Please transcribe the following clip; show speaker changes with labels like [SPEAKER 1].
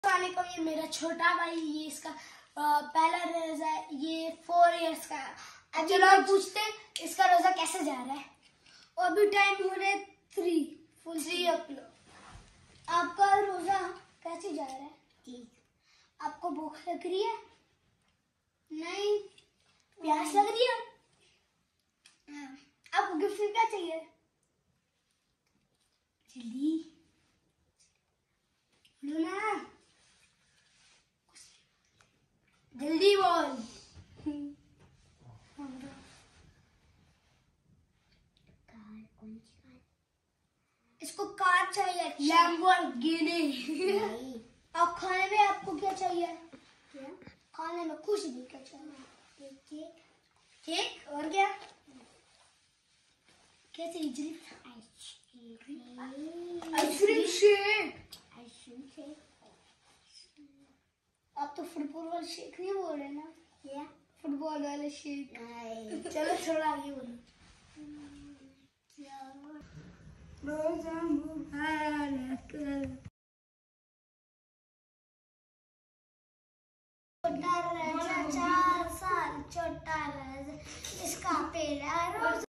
[SPEAKER 1] वालेकुम, ये मेरा छोटा भाई, ये इसका पहला रोजा है, ये 4 इयर्स का है। चलो आप पूछते हैं इसका रोजा कैसे जा रहा है। अभी टाइम हो रहा है 3 o'clock। आपका रोजा कैसे जा रहा है? ठीक। आपको भूख लग रही है? नहीं। प्यास लग रही है? हाँ। आपको गिफ्ट में क्या चाहिए? जल्दी बोलो ना, जल्दी बोल। इसको कार चाहिए, लैम्बोर्गिनी। और खाने में आपको क्या चाहिए? क्या? खाने में कुछ भी क्या चाहिए? केक। केक और क्या? क्या चाहिए? Ice cream shake. Ice cream shake. आप तो फुटबॉल वाले शेक नहीं बोल रहे ना? क्या? फुटबॉल वाले शेक। चलो थोड़ा आगे बोलो। रोजा मुबारक। छोटा राजा 4 साल, छोटा राजा इसका पहला रोजा।